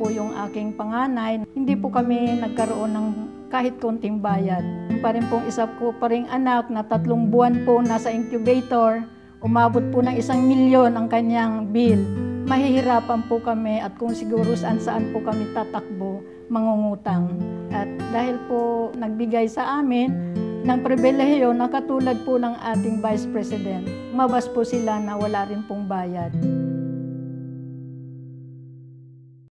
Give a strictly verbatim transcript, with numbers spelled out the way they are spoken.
po yung aking panganay, hindi po kami nagkaroon ng kahit konting bayad. Pa rin pong isa ko pa ring anak na tatlong buwan po nasa incubator, umabot po ng isang milyon ang kanyang bill. Mahihirapan po kami at kung siguro saan saan po kami tatakbo, mangungutang. At dahil po nagbigay sa amin ng pribilehiyo na katulad po ng ating Vice President, mabas po sila na wala rin pong bayad.